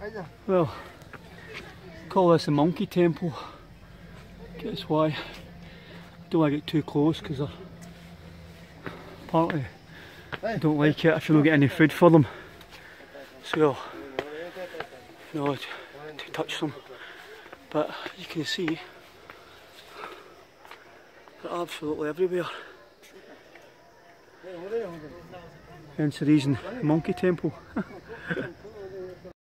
Well, call this a monkey temple. Guess why? I don't want to get too close because apparently I don't like it if you don't get any food for them. So, you know, to touch them. But as you can see, they're absolutely everywhere. Hence the reason, monkey temple.